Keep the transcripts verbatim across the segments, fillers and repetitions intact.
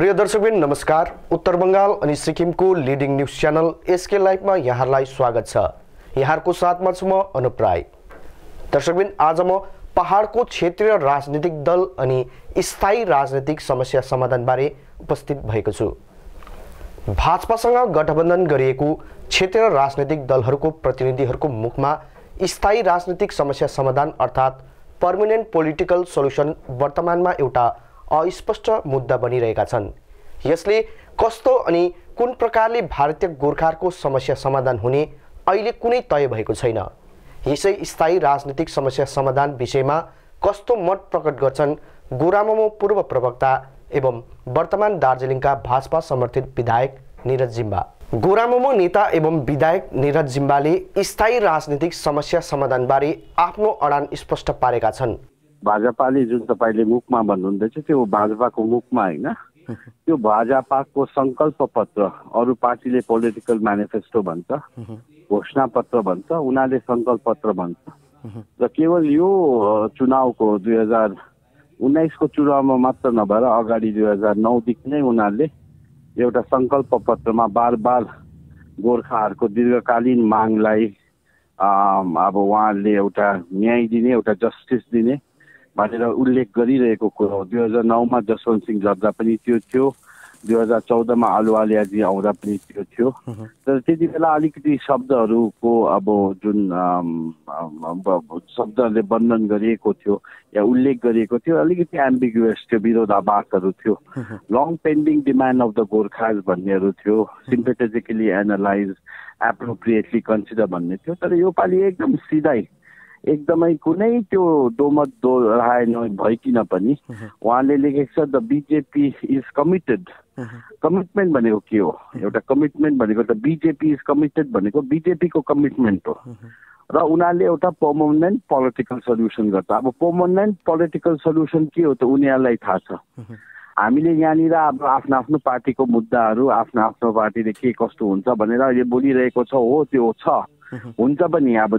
प्रिय दर्शकबिन नमस्कार। उत्तर बंगाल अनि सिक्किमको लिडिङ न्युज च्यानल एसके लाइभमा यहाँलाई स्वागत छ। यहाँको साथमा छु म अनुप राई। दर्शकबिन आज म पहाडको क्षेत्रीय राजनीतिक दल अनि स्थायी राजनीतिक समस्या समाधान बारे उपस्थित भएको छु। भाजपासँग गठबन्धन गरिएको क्षेत्रीय राजनीतिक दलहरूको प्रतिनिधिहरूको मुखमा स्थायी राजनीतिक समस्या समाधान अर्थात् पर्मानेन्ट पोलिटिकल सोल्युसन वर्तमानमा एउटा अस्पष्ट मुद्दा बनिरहेका छन्। यसले कस्तो अनि कुन प्रकारले भारतीय गोर्खाहरूको समस्या समाधान हुने अहिले कुनै तय भएको छैन। यसै स्थायी राजनीतिक समस्या समाधान विषयमा कस्तो मत प्रकट गर्छन् गोरामोमो पूर्व प्रवक्ता एवं वर्तमान दार्जिलिङका भाजपा समर्थित विधायक निरज जिम्बा। गोरामोमो नेता एवं विधायक निरज जिम्बाले स्थायी राजनीतिक समस्या समाधानबारे आफ्नो अडान स्पष्ट पारेका छन्। भाजपाले जुन तपाईले मुखमा भन्नुहुँदैछ त्यो भाजपाको मुखमा हैन, त्यो भाजपाको संकल्प पत्र, अरु पार्टीले पोलिटिकल म्यानिफेस्टो भन्छ, घोषणा पत्र भन्छ, उनीहरूले संकल्प पत्र भन्छ। र केवल यो चुनावको दुई हजार उन्नाइस को चुनावमा मात्र नभएर अगाडि दुई हजार नौ देखि नै उनीहरूले एउटा संकल्प पत्रमा बार बार गोर्खाहरूको दीर्घकालीन मागलाई अब उहाँहरूले एउटा न्याय दिने, एउटा जस्टिस दिने भनेर उल्लेख गरिरहेको कुरो हो। दुई हजार नौमा जसवन्त सिंह जर्दा पनि त्यो थियो, दुई हजार चौधमा अहलुवालियाजी आउँदा पनि त्यो थियो। तर त्यति बेला अलिकति शब्दहरूको अब जुन शब्दहरूले वर्णन गरिएको थियो या उल्लेख गरिएको थियो अलिकति एम्बिगुअस थियो, विरोधाभासहरू थियो। Long pending demand of the Gorkhas भन्नेहरू थियो, सिम्पेथेटिकली एनालाइज, एप्रोप्रिएटली कन्सिडर भन्ने थियो। तर यो पालि एकदम सिधै एकदमै कुनै त्यो दोमत दोहोऱ्याए नभइकिन पनि उहाँले लेखेको छ the BJP is committed. Commitment भनेको के हो? एउटा कमिटमेन्ट भनेको त बिजेपी इज कमिटेड भनेको बिजेपीको कमिटमेन्ट हो र उनीहरूले एउटा पर्मानेन्ट पोलिटिकल सल्युसन गर्छ। अब पर्मानेन्ट पोलिटिकल सल्युसन के हो त उनीहरूलाई थाहा छ। हामीले यहाँनिर अब आफ्नो आफ्नो पार्टीको मुद्दाहरू आफ्नो आफ्नो पार्टीले के कस्तो हुन्छ भनेर अहिले बोलिरहेको छ। हो त्यो छ, हुन्छ पनि। अब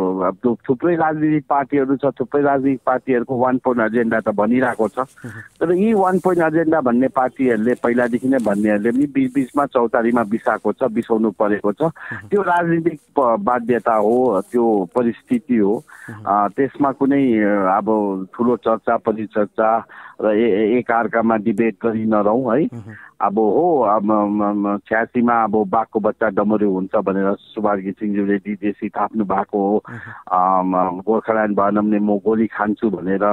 थुप्रै राजनीतिक पार्टीहरू छ, थुप्रै राजनीतिक पार्टीहरूको वान पोइन्ट एजेन्डा त भनिरहेको छ। तर यी वान पोइन्ट एजेन्डा भन्ने पार्टीहरूले पहिलादेखि नै भन्नेहरूले पनि बिच बिचमा चौतारीमा बिसाएको छ, बिसाउनु परेको छ। त्यो राजनीतिक बाध्यता हो, त्यो परिस्थिति हो। त्यसमा कुनै अब ठुलो चर्चा परिचर्चा र एक अर्कामा डिबेट गरि नरहौँ है। अब हो अब छ्यासीमा अब बाघको बच्चा डमरू हुन्छ भनेर सुभाष घिसिङज्यूले डिजेसी थाप्नु भएको हो। गोर्खाल्यान्ड भएन म गोली खान्छु भनेर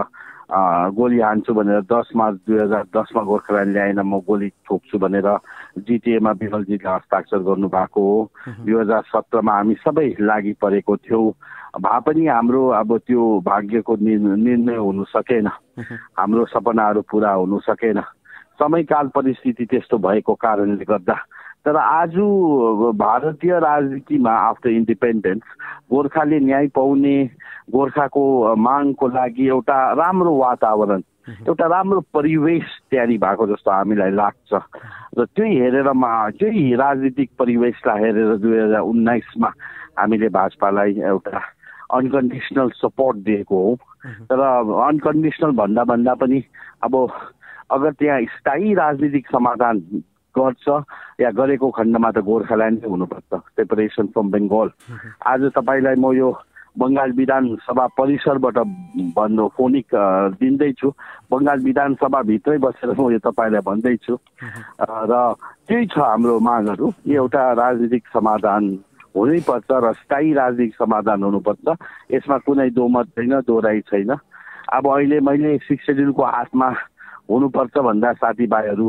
गोली हान्छु भनेर दस मार्च दुई हजार दसमा गोर्खाल्यान्ड ल्याएन म गोली ठोक्छु भनेर जिटिएमा विमलजीले हस्ताक्षर गर्नुभएको हो। दुई हजार सत्रमा हामी सबै लागि परेको थियौँ। भए पनि हाम्रो अब त्यो भाग्यको निर्णय हुनु सकेन, हाम्रो सपनाहरू पुरा हुनु सकेन। समयकाल परिस्थिति त्यस्तो भएको कारणले गर्दा। तर आज भारतीय राजनीतिमा आफ्टर इन्डिपेन्डेन्स गोर्खाले न्याय पाउने, गोर्खाको मागको लागि एउटा राम्रो वातावरण, एउटा राम्रो परिवेश तयारी भएको जस्तो हामीलाई लाग्छ। र त्यही हेरेर त्यही राजनीतिक परिवेशलाई हेरेर दुई हजार उन्नाइसमा हामीले भाजपालाई एउटा अनकन्डिसनल सपोर्ट दिएको हो। तर अनकन्डिसनल भन्दा भन्दा पनि अब अगर त्यहाँ स्थायी राजनीतिक समाधान गर्छ या गरेको खण्डमा त गोर्खाल्यान्ड हुनुपर्छ, सेपरेसन फ्रम बेङ्गल। आज तपाईँलाई म यो बङ्गाल विधानसभा परिसरबाट भन्नु फोनिक दिँदैछु, बङ्गाल विधानसभाभित्रै बसेर म यो तपाईँलाई भन्दैछु। र त्यही छ हाम्रो मागहरू, एउटा राजनीतिक समाधान हुनैपर्छ र स्थायी राजनीतिक समाधान हुनुपर्छ। यसमा कुनै दोमत छैन, दोहोऱ्याइ छैन। अब अहिले मैले सिक्स सेड्युलको हातमा हुनुपर्छ भन्दा साथीभाइहरू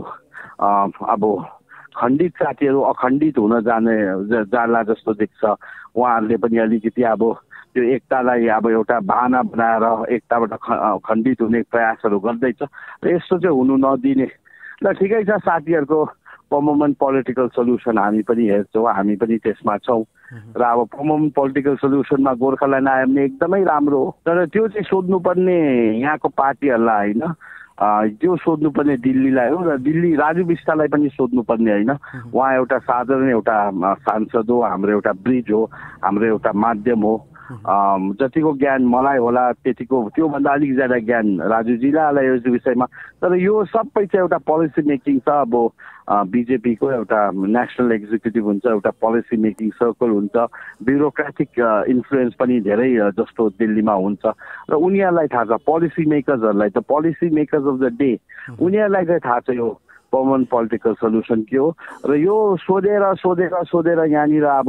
अब खण्डित साथीहरू अखण्डित हुन जाने जाला जस्तो देख्छ। उहाँहरूले पनि अलिकति अब त्यो एकतालाई अब एउटा बहाना बनाएर एकताबाट खण्डित हुने प्रयासहरू गर्दैछ र यस्तो चाहिँ हुनु नदिने। ल ठिकै छ, साथीहरूको पर्मानेन्ट पोलिटिकल सल्युसन हामी पनि हेर्छौँ, हामी पनि त्यसमा छौँ। र अब पर्मानेन्ट पोलिटिकल सल्युसनमा गोर्खाल्यान्ड आयो भने एकदमै राम्रो हो। तर त्यो चाहिँ सोध्नुपर्ने यहाँको पार्टीहरूलाई होइन, त्यो सोध्नुपर्ने दिल्लीलाई हो र दिल्ली राजु बिष्टलाई पनि सोध्नुपर्ने होइन। उहाँ एउटा साधारण एउटा सांसद हो, हाम्रो एउटा ब्रिज हो, हाम्रो एउटा माध्यम हो। जतिको ज्ञान मलाई होला त्यतिको त्योभन्दा अलिक ज्यादा ज्ञान राजुजीलाई यो विषयमा। तर यो सबै चाहिँ एउटा पोलिसी मेकिङ छ। अब बिजेपीको एउटा नेसनल एक्जिक्युटिभ हुन्छ, एउटा पोलिसी मेकिङ सर्कल हुन्छ, ब्युरोक्रेटिक इन्फ्लुएन्स पनि धेरै जस्तो दिल्लीमा हुन्छ र उनीहरूलाई थाहा छ, पोलिसी मेकर्सहरूलाई त policy makers of the day उनीहरूलाई चाहिँ थाहा छ यो कमन पोलिटिकल सल्युसन के हो। र यो सोधेर सोधेर सोधेर यहाँनिर अब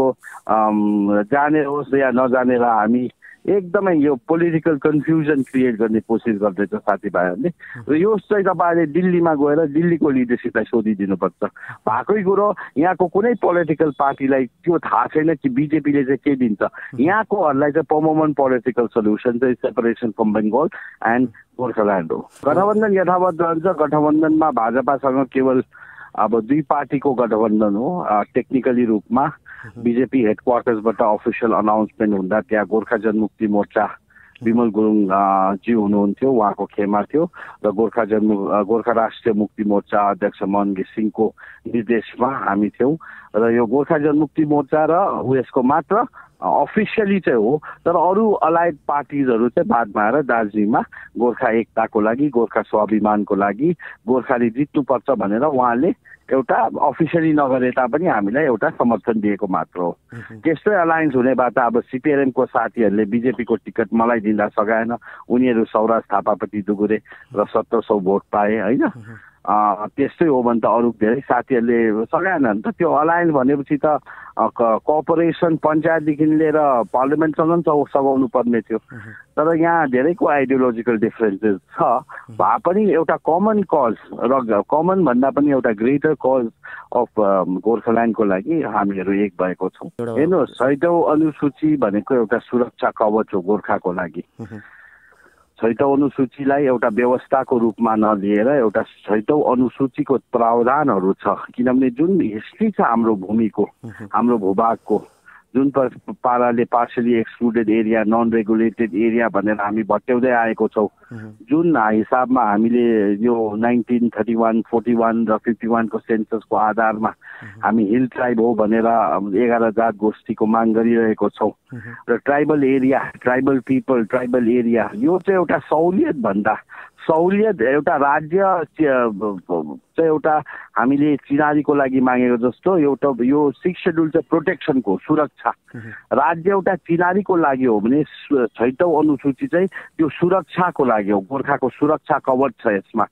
जानेर होस् या नजानेर हामी एकदमै यो पोलिटिकल कन्फ्युजन क्रिएट गर्ने कोसिस गर्दैछ साथीभाइहरूले। र यो चाहिँ तपाईँले दिल्लीमा गएर दिल्लीको लिडरसिपलाई सोधिदिनुपर्छ। भएकै कुरो यहाँको कुनै पोलिटिकल पार्टीलाई त्यो थाहा छैन कि बिजेपीले चाहिँ के दिन्छ। यहाँकोहरूलाई चाहिँ पर्मनेन्ट पोलिटिकल सल्युसन चाहिँ separation from Bengal and Gorkhaland हो। गठबन्धन यथावत रहन्छ। गठबन्धनमा भाजपासँग केवल अब दुई पार्टीको गठबन्धन हो टेक्निकली रूपमा। बिजेपी हेडक्वार्टर्सबाट अफिसियल अनाउन्समेन्ट हुँदा त्यहाँ गोर्खा जनमुक्ति मोर्चा विमल गुरुङ जी हुनुहुन्थ्यो, उहाँको खेमा थियो र गोर्खा जनमु गोर्खा राष्ट्रिय मुक्ति मोर्चा अध्यक्ष मन घिसिङको निर्देशमा हामी थियौँ। र यो गोर्खा जनमुक्ति मोर्चा र उयसको मात्र अफिसियली चाहिँ हो। तर अरू अलाइड पार्टिजहरू चाहिँ बादमा आएर दार्जिलिङमा गोर्खा एकताको लागि, गोर्खा स्वाभिमानको लागि, गोर्खाले जित्नुपर्छ भनेर उहाँले एउटा अफिसियली नगरे तापनि हामीलाई एउटा समर्थन दिएको मात्र हो। त्यस्तै अलायन्स हुने भए त अब सिपिआरएमको साथीहरूले बिजेपीको टिकट मलाई दिँदा सघाएन, उनीहरू सौराज थापापट्टि दुगुरे र सत्र सौ भोट पाए होइन। त्यस्तै हो भने त अरू धेरै साथीहरूले सघाएन नि त। त्यो अलायन्स भनेपछि त कोअपरेसन पञ्चायतदेखि लिएर पार्लियामेन्टसँग पनि सघाउनु पर्ने थियो। तर यहाँ धेरैको आइडियोलोजिकल डिफरेन्सेस छ भए पनि एउटा कमन कज र कमन भन्दा पनि एउटा ग्रेटर कज अफ गोर्खाल्यान्डको लागि हामीहरू एक भएको छौँ। हेर्नुहोस्, छैटौँ अनुसूची भनेको एउटा सुरक्षा कवच हो गोर्खाको लागि। छैटौँ अनुसूचीलाई एउटा व्यवस्थाको रूपमा नलिएर एउटा छैटौँ अनुसूचीको प्रावधानहरू छ। किनभने जुन हिस्ट्री छ हाम्रो भूमिको, हाम्रो भूभागको, जुन पाराले partially excluded area, non regulated area भनेर हामी भट्याउँदै आएको छौँ, जुन हिसाबमा हामीले यो nineteen thirty one forty one र फिफ्टी वानको सेन्ससको आधारमा हामी हिल ट्राइब हो भनेर एघार जात गोष्ठीको माग गरिरहेको छौँ। र tribal area, tribal people, tribal area यो चाहिँ एउटा सहुलियत भन्दा सहुलियत एउटा राज्य चाहिँ एउटा हामीले चिनारीको लागि मागेको जस्तो एउटा यो सिक्स सेड्युल चाहिँ प्रोटेक्सनको सुरक्षा, राज्य एउटा चिनारीको लागि हो भने छैटौँ अनुसूची चाहिँ त्यो सुरक्षाको लागि हो। गोर्खाको सुरक्षा कवच छ यसमा।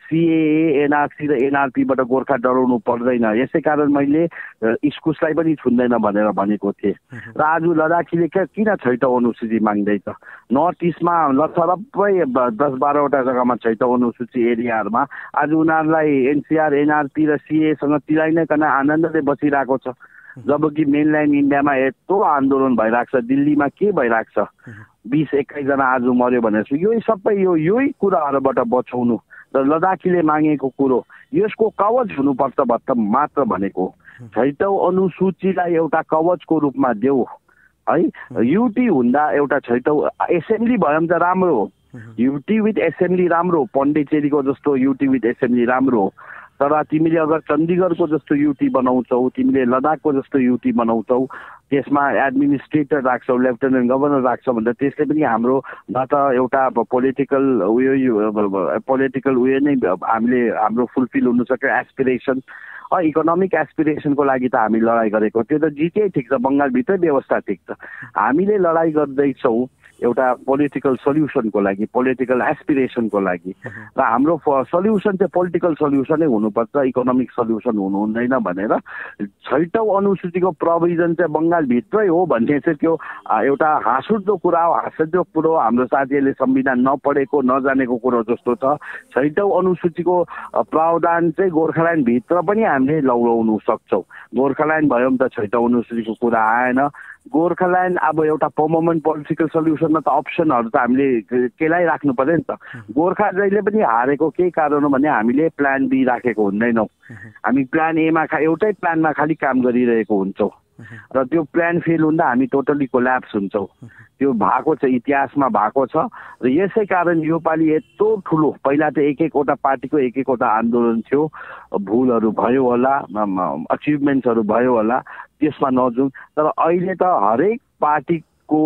सिएए, एनआरसी र एनआरपीबाट गोर्खा डराउनु पर्दैन। यसै कारण मैले इस्कुसलाई पनि छुन्दैन भनेर भनेको थिएँ। र आज लद्दाखीले किन छैटौँ अनुसूची माग्दैछ? नर्थ इस्टमा लथरप्पै दस बाह्रवटा जग्गामा छैटौँ अनुसूची एरियाहरूमा आज उनीहरूलाई एनसिआर, एनआरपी र सिएसँग तिलाइनकन आनन्दले बसिरहेको छ। जबकि मेनल्यान्ड इन्डियामा यत्रो आन्दोलन भइरहेको छ, दिल्लीमा के भइरहेको छ, बिस एक्काइसजना आज मर्यो भनेर यही सबै यो यही कुराहरूबाट बचाउनु र लद्दाखीले मागेको कुरो यसको कवच हुनुपर्छ भत्त मात्र भनेको। छैटौँ अनुसूचीलाई एउटा कवचको रूपमा देऊ है। युटी हुँदा एउटा छैटौँ एसेम्ब्ली भयो भने त राम्रो हो। युटी विथ एसेम्ब्ली राम्रो हो। पण्डिचेरीको जस्तो युटी विथ एसेम्ब्ली राम्रो हो। तर तिमीले अगर चण्डीगढको जस्तो युटी बनाउँछौ, तिमीले लद्दाखको जस्तो युटी बनाउँछौ, त्यसमा एडमिनिस्ट्रेटर राख्छौ, लेफ्टेनेन्ट गभर्नर राख्छौ भन्दा त्यसले पनि हाम्रो न त एउटा पोलिटिकल उयो पोलिटिकल उयो नै हामीले हाम्रो फुलफिल हुनु सक्यो एस्पिरेसन। इकोनोमिक एस्पिरेसनको लागि त हामी लडाइँ गरेको त्यो त जिते ठिक छ, बङ्गालभित्रै व्यवस्था ठिक छ। हामीले लडाइँ गर्दैछौँ एउटा पोलिटिकल सल्युसनको लागि, पोलिटिकल एस्पिरेसनको लागि। र हाम्रो सल्युसन चाहिँ पोलिटिकल सल्युसनै हुनुपर्छ, इकोनोमिक सल्युसन हुनु हुँदैन भनेर छैटौँ अनुसूचीको प्रोभिजन चाहिँ बङ्गालभित्रै हो भन्ने चाहिँ त्यो एउटा हाँसउठ्दो कुरा हो, हाँसउठ्दो कुरो। हाम्रो साथीहरूले संविधान नपढेको नजानेको कुरो जस्तो छ। छैटौँ अनुसूचीको प्रावधान चाहिँ गोर्खाल्यान्डभित्र पनि हामीले लौराउनु सक्छौँ। गोर्खाल्यान्ड भयो भने त छैटौँ अनुसूचीको कुरा आएन। गोर्खाल्यान्ड अब एउटा पर्मनेन्ट पोलिटिकल सल्युसनमा त अप्सनहरू त हामीले केलाइराख्नु पर्यो नि त। गोर्खा जहिले पनि हारेको केही कारण हो भने हामीले प्लान बी राखेको हुँदैनौँ। हामी प्लान एमा खा एउटै प्लानमा खालि काम गरिरहेको हुन्छौँ र त्यो प्लान फेल हुँदा हामी टोटली कोल्याप्स हुन्छौँ। त्यो भएको छ, इतिहासमा भएको छ। र यसै कारण योपालि यत्रो ठुलो, पहिला त एक एकवटा पार्टीको एक एकवटा आन्दोलन थियो, भुलहरू भयो होला, अचिभमेन्ट्सहरू भयो होला, त्यसमा नजाउँ। तर अहिले त हरेक पार्टी को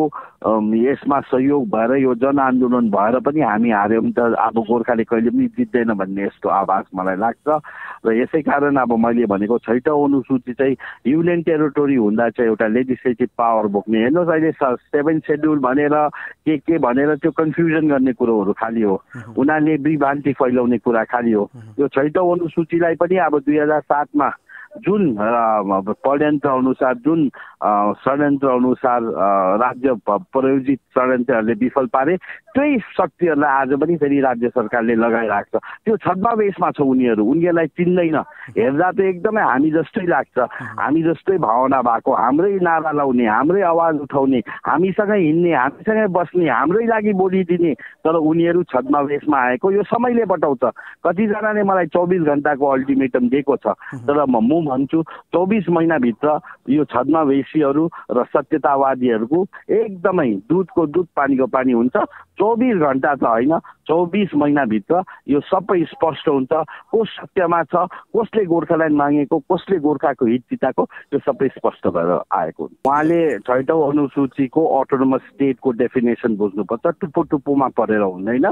यसमा सहयोग भएर यो जनआन्दोलन भएर पनि हामी हार्यौँ त अब गोर्खाले कहिले पनि जित्दैन भन्ने यस्तो आभास मलाई लाग्छ। र यसै कारण अब मैले भनेको छैटौँ अनुसूची चाहिँ युनियन टेरिटोरी हुँदा चाहिँ एउटा लेजिस्लेटिभ पावर बोक्ने, हेर्नुहोस् अहिले सेभेन सेड्युल भनेर के के भनेर त्यो कन्फ्युजन गर्ने कुरोहरू खालि हो, उनीहरूले विभ्रान्ति फैलाउने कुरा खालि हो। यो छैटौँ अनुसूचीलाई पनि अब दुई हजार सातमा जुन षड्यन्त्र अनुसार जुन षड्यन्त्र अनुसार राज्य प्रायोजित षड्यन्त्रहरूले विफल पारे त्यही शक्तिहरूलाई आज पनि फेरि राज्य सरकारले लगाइराख्छ। त्यो छद्मावेशमा छ उनीहरू, उनीहरूलाई चिन्दैन, हेर्दा त एकदमै हामी जस्तै लाग्छ, हामी जस्तै भावना भएको, हाम्रै नारा लाउने, हाम्रै आवाज उठाउने, हामीसँगै हिँड्ने, हामीसँगै बस्ने, हाम्रै लागि बोलिदिने, तर उनीहरू छद्मावेशमा आएको यो समयले बताउँछ। कतिजनाले मलाई चौबिस घन्टाको अल्टिमेटम दिएको छ, तर म भन्छु चौबिस महिनाभित्र यो छद्मावेशीहरू र सत्यतावादीहरूको एकदमै दुधको दुध पानीको पानी हुन्छ। चौबिस घन्टा त होइन, चौबिस महिनाभित्र यो सबै स्पष्ट हुन्छ। को सत्यमा छ, कसले गोर्खाल्यान्ड मागेको, कसले गोर्खाको हित चिताएको, त्यो सबै स्पष्ट भएर आएको। उहाँले छैटौँ अनुसूचीको अटोनोमस स्टेटको डेफिनेसन बुझ्नुपर्छ, टुप्पो टुप्पोमा परेर हुँदैन।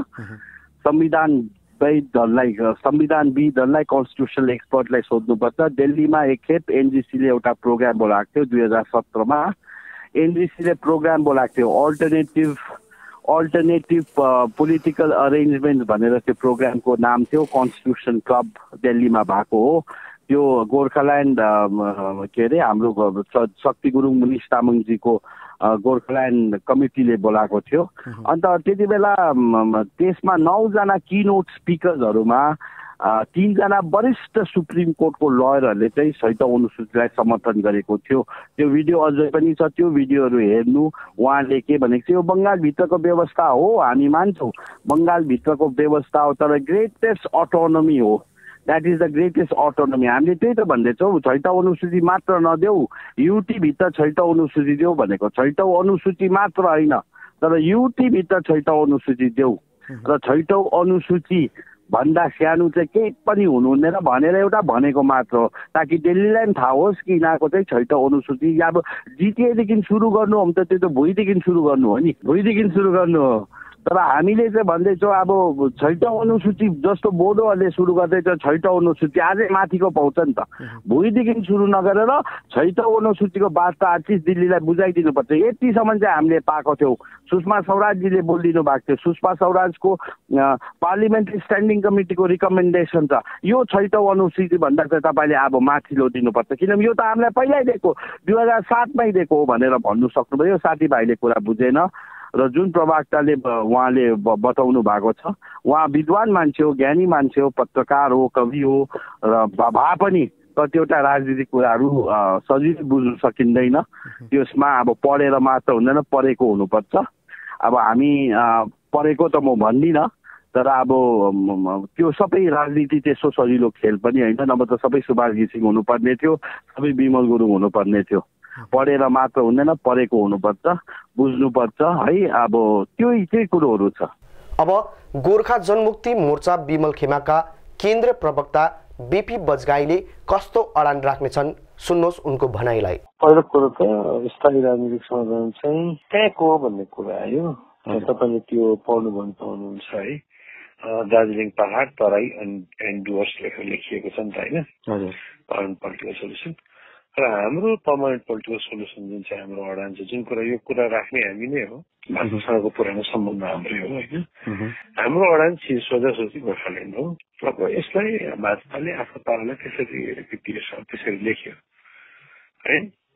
संविधान विदहरूलाई संविधानविदहरूलाई कन्स्टिट्युसनल एक्सपर्टलाई सोध्नुपर्छ। दिल्लीमा एकखेप एनजिसीले एउटा प्रोग्राम बोलाएको थियो दुई हजार सत्रमा, एनजिसीले प्रोग्राम बोलाएको थियो अल्टरनेटिभ अल्टरनेटिभ पोलिटिकल अरेन्जमेन्ट भनेर त्यो प्रोग्रामको नाम थियो। कन्स्टिट्युसन क्लब दिल्लीमा भएको हो। त्यो गोर्खाल्यान्ड के अरे हाम्रो शक्ति गुरुङ मुनिष तामाङजीको गोर्खाल्यान्ड कमिटीले बोलाएको थियो। अन्त त्यति बेला त्यसमा नौजना किनोट स्पिकर्सहरूमा तीनजना वरिष्ठ सुप्रिम कोर्टको लयरहरूले चाहिँ छैटौँ अनुसूचीलाई समर्थन गरेको थियो। त्यो भिडियो अझै पनि छ, त्यो भिडियोहरू हेर्नु। उहाँले के भनेको थियो, यो बङ्गालभित्रको व्यवस्था हो, हामी मान्छौँ बङ्गालभित्रको व्यवस्था हो, तर ग्रेटेस्ट अटोनोमी हो, that is the greatest autonomy. हामीले त्यही त भन्दैछौँ, छैटौँ अनुसूची मात्र नदेऊ, युटीभित्र छैटौँ अनुसूची देऊ भनेको। छैटौँ अनुसूची मात्र होइन, तर युटीभित्र छैटौँ अनुसूची देऊ। र छैटौँ अनुसूची भन्दा सानो चाहिँ केही पनि हुनुहुँदैन भनेर एउटा भनेको मात्र हो, ताकि दिल्लीलाई पनि थाहा होस् कि यिनीहरूको चाहिँ छैटौँ अनुसूची अब जिटिएदेखि सुरु गर्नु हो भने त त्यो त भुइँदेखि सुरु गर्नु हो नि, भुइँदेखि सुरु गर्नु हो। तर हामीले चाहिँ भन्दैछौँ अब छैटौँ अनुसूची जस्तो बोडोहरूले सुरु गर्दैछ छैटौँ अनुसूची अझै माथिको पाउँछ नि त। भुइँदेखि सुरु नगरेर छैटौँ अनुसूचीको वार्ता आर्टिस्ट दिल्लीलाई बुझाइदिनुपर्छ। यतिसम्म चाहिँ हामीले पाएको थियौँ। सुषमा स्वराजजीले बोलिदिनु भएको थियो, सुषमा स्वराजको पार्लिमेन्ट्री स्ट्यान्डिङ कमिटीको रिकमेन्डेसन छ, यो छैटौँ अनुसूची भन्दा चाहिँ तपाईँले अब माथिल्लो दिनुपर्छ, किनभने यो त हामीलाई पहिल्यै दिएको दुई हजार सातमै दिएको हो भनेर भन्नु सक्नुभयो। साथीभाइले कुरा बुझेन र जुन प्रवक्ताले उहाँले बताउनु भएको छ, उहाँ विद्वान मान्छे हो, ज्ञानी मान्छे हो, पत्रकार हो, कवि हो र भए पनि कतिवटा राजनीतिक कुराहरू सजिलै बुझ्नु सकिँदैन। त्यसमा अब पढेर मात्र हुँदैन, पढेको हुनुपर्छ। अब हामी पढेको त म भन्दिनँ, तर अब त्यो सबै राजनीति त्यस्तो सजिलो खेल पनि होइन, नभए त सबै सुभाष घिसिङ हुनुपर्ने थियो, सबै विमल गुरुङ हुनुपर्ने थियो। पढेर मात्र हुँदैन, पढेको हुनुपर्छ, बुझ्नुपर्छ है। अब त्यो त्यही कुरोहरू छ। अब गोर्खा जनमुक्ति मोर्चा विमल खेमाका केन्द्रीय प्रवक्ता बीपी बजगाईले कस्तो अडान राख्नेछन्, सुन्नुहोस् उनको भनाइलाई। पहिलो कुरो त स्थायी राजनीतिक समाधान चाहिँ कहाँको हो भन्ने कुरा आयो। तपाईँले त्यो पढ्नु भन्न पाउनुहुन्छ है। दार्जिलिङ पहाड तराई एन्ड डुवर्स लेखेर लेखिएको छ नि त होइन, पर्मानेन्ट पोलिटिकल सोल्युसन। र हाम्रो पर्मानेन्ट पोलिटिकल सोल्युसन जुन चाहिँ हाम्रो अडान छ, जुन कुरा यो कुरा राख्ने हामी नै हो, भाषासँगको पुरानो सम्बन्ध हाम्रै हो होइन। हाम्रो अडान सोझा सोझी गोर्खाल्यान्ड हो। अब यसलाई भाजपाले आफ्नो पारालाई त्यसरी त्यसरी लेख्यो है।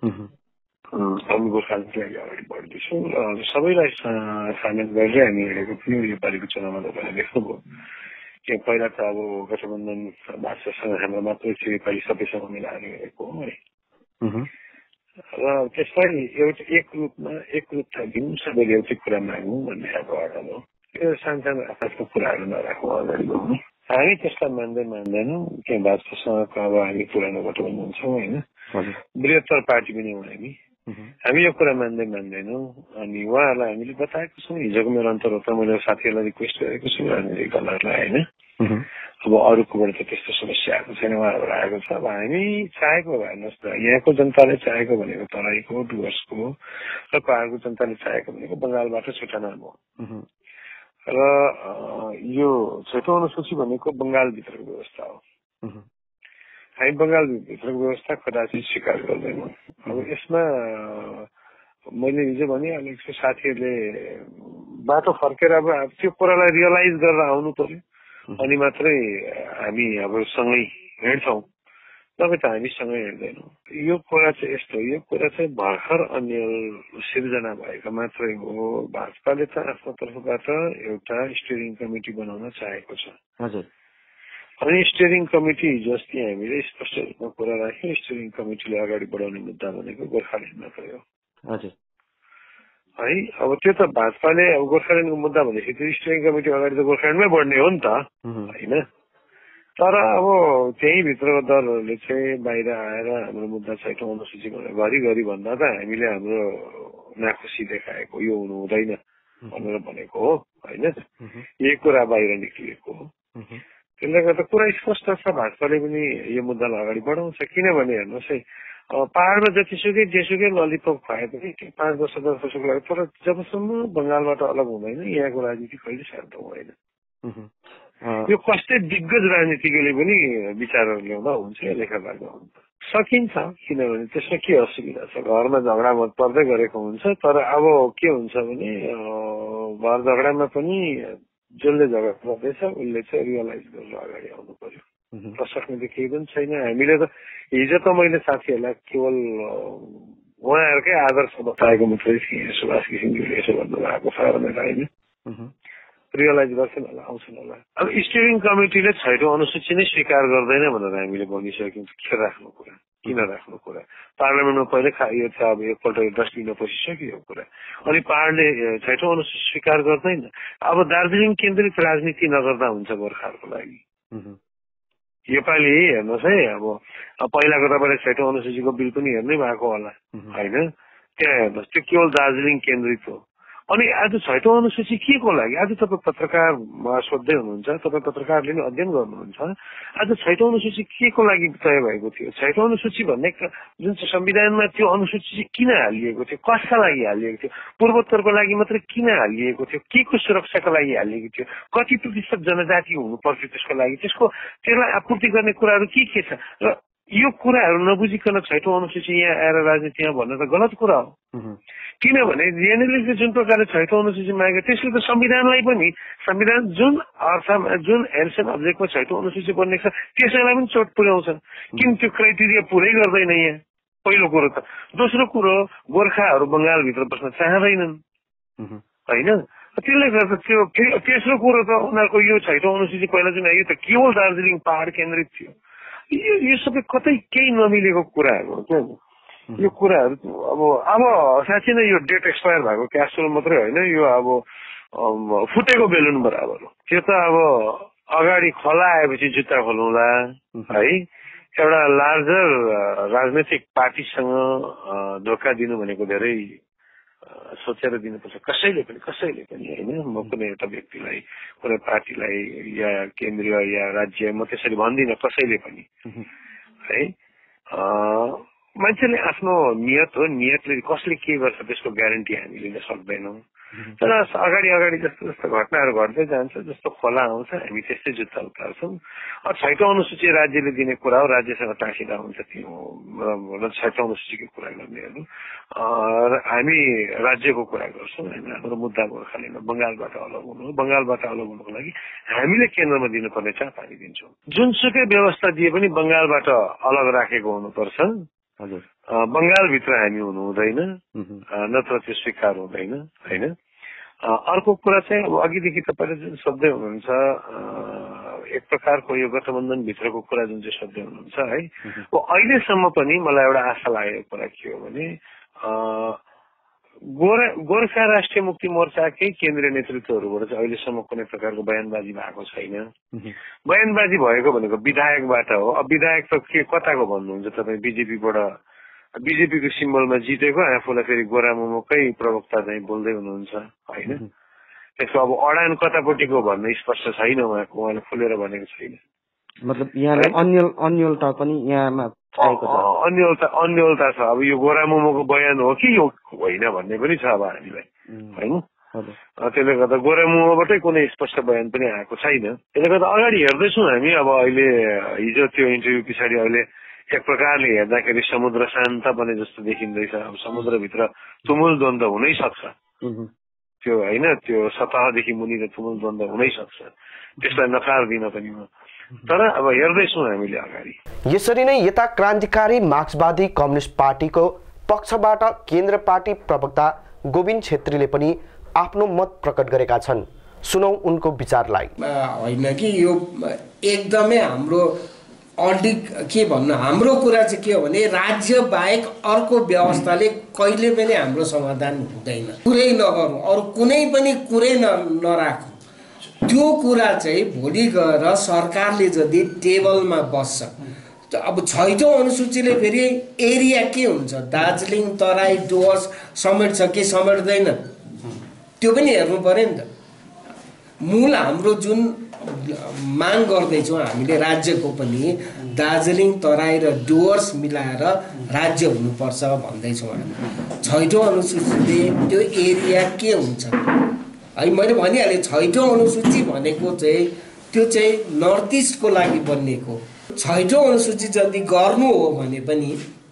हामी गोर्खाल्यान्डलाई अगाडि बढ्दैछौँ र सबैलाई सामेल गरेर हामी हिँडेको पनि योपालिको चुनावमा तपाईँले देख्नुभयो कि पहिला त अब गठबन्धन भाजपासँग हाम्रो मात्रै थियो, योपालि सबैसँग मिलाएर हिँडेको हो है। र त्यसलाई एउटा एक रूपमा एक रूपता दिउँ, सबैले एउटै कुरा मागौँ भन्ने खालको अडान हो। त्यो सानसानो आफ्नो कुराहरू नराखौँ, अगाडि बढौँ। हामी त्यसलाई मान्दै मान्दैनौँ कि भाजपासँगको अब हामी पुरानो गठबन्धन छौँ होइन, बृहत्तर पार्टी पनि हौँ हामी। हामी यो कुरा मान्दै मान्दैनौँ अनि उहाँहरूलाई हामीले बताएको छौँ। हिजोको मेरो अन्तर्वार्ता मैले साथीहरूलाई रिक्वेस्ट गरेको छु राजनीतिक दलहरूलाई होइन। अब अरूकोबाट त त्यस्तो समस्या आएको छैन, उहाँबाट आएको छ। अब हामी चाहेको हेर्नुहोस् त, यहाँको जनताले चाहेको भनेको तराईको डुवर्सको र पहाडको जनताले चाहेको भनेको बङ्गालबाट छुट्टा नाम हो र यो छैटौं अनुसूची भनेको बङ्गालभित्रको व्यवस्था हो। हामी बङ्गालभित्रको व्यवस्था कदाचित स्वीकार गर्दैनौँ। अब यसमा मैले हिजो भने अनेक साथीहरूले बाटो फर्केर अब त्यो कुरालाई रियलाइज गरेर आउनु पर्यो, अनि मात्रै हामी अब सँगै हिँड्छौँ, तपाईँ त हामी सँगै हिँड्दैनौँ। यो कुरा चाहिँ यस्तो, यो कुरा चाहिँ भर्खर अन्य सिर्जना भएको मात्रै हो। भाजपाले त आफ्नो तर्फबाट एउटा स्टियरिङ कमिटी बनाउन चाहेको छ। हजुर। अनि स्टियरिङ कमिटी हिजो अस्ति हामीले स्पष्ट रूपमा कुरा राख्यौँ, स्टियरिङ कमिटीले अगाडि बढाउने मुद्दा भनेको गोर्खाल्यान्ड मात्रै हो। हजुर। है, अब त्यो त भाजपाले अब गोर्खाल्यान्डको मुद्दा भनेपछि त्यो स्टियरिङ कमिटी अगाडि त गोर्खाल्यान्डमै बढ्ने हो नि त, होइन? तर अब त्यही भित्रको दलहरूले चाहिँ बाहिर आएर हाम्रो मुद्दा छैटौं अनुसूची घरिघरि भन्दा त हामीले हाम्रो नाखुसी देखाएको, यो हुनु हुँदैन भनेर भनेको हो, होइन? यही कुरा बाहिर निक्लिएको हो। त्यसले गर्दा कुरा स्पष्ट छ, भाजपाले पनि यो मुद्दालाई अगाडि बढाउँछ। किनभने हेर्नुहोस् है, पहाडमा जतिसुकै जेसुकै ललिपप खाए पनि पाँच वर्ष दस वर्षको लागि, तर जबसम्म बङ्गालबाट अलग हुँदैन यहाँको राजनीति कहिले शान्त हुँदैन। यो कस्तै दिग्गज राजनीतिज्ञले पनि विचारहरू ल्याउँदा हुन्छ, या लेखा लाग्दा हुन्छ, सकिन्छ। किनभने त्यसमा के असुविधा छ, घरमा झगडा मत पर्दै गरेको हुन्छ। तर अब के हुन्छ भने घर झगडामा पनि जसले झगडा गर्दैछ उसले चाहिँ रियलाइज गरेर अगाडि आउनु पर्यो। नसक्ने त केही पनि छैन। हामीले त हिजो त मैले साथीहरूलाई केवल उहाँहरूकै आदर्श बताएको मात्रै थिएँ, सुभाष घिसिङज्यूले यसो भन्नुभएको छ भनेर, होइन? रियलाइज गर्छन् होला, आउँछन् होला। अब स्टियरिङ कमिटीले छैटौं अनुसूची नै स्वीकार गर्दैन भनेर हामीले भनिसक्यौँ। के राख्नु कुरा, किन राख्नु कुरा? पार्लियामेन्टमा पहिले यो चाहिँ अब एकपल्ट डस्टबिनमा पसिसक्यो यो कुरा। अनि पहाडले छैटौं अनुसूची स्वीकार गर्दैन। अब दार्जिलिङ केन्द्रित राजनीति नगर्दा हुन्छ गोर्खाहरूको लागि। योपालि हेर्नुहोस् है, अब पहिलाको तपाईँले छैटौं अनुसूचीको बिल पनि हेर्नै भएको होला, होइन? त्यहाँ हेर्नुहोस्, त्यो केवल दार्जिलिङ केन्द्रित हो। अनि आज छैटौं अनुसूची के को लागि? आज तपाईँ पत्रकार सोध्दै हुनुहुन्छ, तपाईँ पत्रकारले पनि अध्ययन गर्नुहुन्छ। आज छैटौं अनुसूची के को लागि तय भएको थियो? छैटौं अनुसूची भन्ने जुन चाहिँ संविधानमा त्यो अनुसूची चाहिँ किन हालिएको थियो, कसका लागि हालिएको थियो, पूर्वोत्तरको लागि मात्रै किन हालिएको थियो, के को सुरक्षाको लागि हालिएको थियो, कति प्रतिशत जनजाति हुनु पर्थ्यो त्यसको लागि, त्यसको त्यसलाई आपूर्ति गर्ने कुराहरू के के छ? र यो कुराहरू नबुझिकन छैटौं अनुसूची यहाँ आएर राजनीतिमा भन्न त गलत कुरा हो। किनभने जेएनएलले जुन प्रकारले छैटौं अनुसूची मागेको त्यसले त संविधानलाई पनि, संविधान जुन अर्थमा जुन हेल्स एन्ड अब्जेक्टमा छैटौं अनुसूची बनेको छ त्यसैलाई पनि चोट पुर्याउँछन्। किन त्यो क्राइटेरिया पुरै गर्दैन यहाँ, पहिलो कुरो त। दोस्रो कुरो, गोर्खाहरू बङ्गालभित्र बस्न चाहँदैनन्, होइन? त्यसले गर्दा त्यो तेस्रो कुरो त उनीहरूको यो छैटौं अनुसूची पहिला जुन आयो त केवल दार्जिलिङ पहाड केन्द्रित थियो। यो यो सबै कतै केही नमिलेको कुराहरू हो क्या। यो कुराहरू अब अब साँच्चै नै यो डेट एक्सपायर भएको क्याप्सुल मात्रै होइन, यो अब फुटेको बेलुन बराबर हो। त्यो त अब अगाडि खोला आएपछि जुत्ता खोलौँला, है? एउटा लार्जर राजनैतिक पार्टीसँग धोका दिनु भनेको धेरै सोचेर दिनुपर्छ, कसैले पनि कसैले पनि होइन? म कुनै एउटा व्यक्तिलाई, कुनै पार्टीलाई या केन्द्रीय या राज्य, म त्यसरी भन्दिनँ कसैले पनि, है? मान्छेले आफ्नो नियत हो, नियतले कसले के गर्छ त्यसको ग्यारेन्टी हामी लिन सक्दैनौँ। तर अगाडि अगाडि जस्तो जस्तो घटनाहरू घट्दै जान्छ, जस्तो खोला आउँछ हामी त्यस्तै जुत्ता उतार्छौँ। छैटौं अनुसूची राज्यले दिने कुरा हो, राज्यसँग टाँसिँदा हुन्छ त्यो छैटौं अनुसूचीको कुरा गर्नेहरू। हामी राज्यको कुरा गर्छौँ, हामी हाम्रो मुद्दा गोर्खाल्यान्डमा बङ्गालबाट अलग हुनु हो। बङ्गालबाट अलग हुनुको लागि हामीले केन्द्रमा दिनुपर्ने चाप हामी दिन्छौँ। जुनसुकै व्यवस्था दिए पनि बङ्गालबाट अलग राखेको हुनुपर्छ। हजुर। बङ्गालभित्र हामी हुनु हुँदैन, नत्र त्यो स्वीकार हुँदैन, होइन? अर्को कुरा चाहिँ अब अघिदेखि तपाईँले जुन सोध्दै हुनुहुन्छ, एक प्रकारको यो गठबन्धनभित्रको कुरा जुन चाहिँ सोध्दै हुनुहुन्छ है, अहिलेसम्म पनि मलाई एउटा आशा लागेको कुरा के हो भने गोरा गोर्खा राष्ट्रिय मुक्ति मोर्चाकै केन्द्रीय नेतृत्वहरूबाट चाहिँ अहिलेसम्म कुनै प्रकारको बयानबाजी भएको छैन। बयानबाजी भएको भनेको विधायकबाट हो। अब विधायक त के कताको भन्नुहुन्छ तपाईँ? बिजेपीबाट, बिजेपीको सिम्बलमा जितेको, आफूलाई फेरि गोरा मोमोकै प्रवक्ता चाहिँ बोल्दै हुनुहुन्छ, होइन? त्यसको अब अडान कतापट्टिको भन्ने स्पष्ट छैन, उहाँको, उहाँले खुलेर भनेको छैन। मतलब यहाँले अन्यल अन्यलता पनि यहाँमा आएको छ। अन्यलता अन्यलता छ। अब यो गोरा मोमोको बयान हो कि यो होइन भन्ने पनि छ अब हामीलाई, होइन? त्यसले गर्दा गोरा मोमोबाटै कुनै स्पष्ट बयान पनि आएको छैन। त्यसले गर्दा अगाडि हेर्दैछौँ हामी। अब अहिले हिजो त्यो इन्टरभ्यू पछाडि अहिले एक प्रकारले हेर्दाखेरि समुद्र शान्त बने जस्तो देखिँदैछ। अब समुद्रभित्र तुमुल द्वन्द्व हुनै सक्छ, त्यो होइन, त्यो सतहदेखि मुनिको तुमुल द्वन्द्व हुनै सक्छ, त्यसलाई नकार दिन पनि म। तर अब हेर्दैछौँ हामीले अगाडि। यसरी नै यता क्रान्तिकारी मार्क्सवादी कम्युनिस्ट पार्टीको पक्षबाट केन्द्र पार्टी प्रवक्ता गोविन्द छेत्रीले पनि आफ्नो मत प्रकट गरेका छन्। सुनौ उनको विचारलाई। होइन कि यो एकदमै हाम्रो अडिक के भन्नु, हाम्रो कुरा चाहिँ के हो भने राज्य बाहेक अर्को व्यवस्थाले कहिले पनि हाम्रो समाधान हुँदैन। कुरै नगरौँ, अरू कुनै पनि कुरै न नराखौँ। त्यो कुरा चाहिँ भोलि गएर सरकारले यदि टेबलमा बस्छ, अब छैटौँ अनुसूचीले फेरि एरिया के हुन्छ, दार्जिलिङ तराई डुवर्स समेट्छ कि समेट्दैन, त्यो पनि हेर्नु पर्यो नि त। मूल हाम्रो जुन माग गर्दैछौँ हामीले राज्यको पनि दार्जिलिङ तराई र डुवर्स मिलाएर राज्य हुनुपर्छ भन्दैछौँ हामी। छैटौँ अनुसूचीले त्यो एरिया के हुन्छ है, मैले भनिहालेँ छैटौँ अनुसूची भनेको चाहिँ त्यो चाहिँ नर्थ इस्टको लागि बनिएको। छैटौँ अनुसूची जति गर्नु हो भने पनि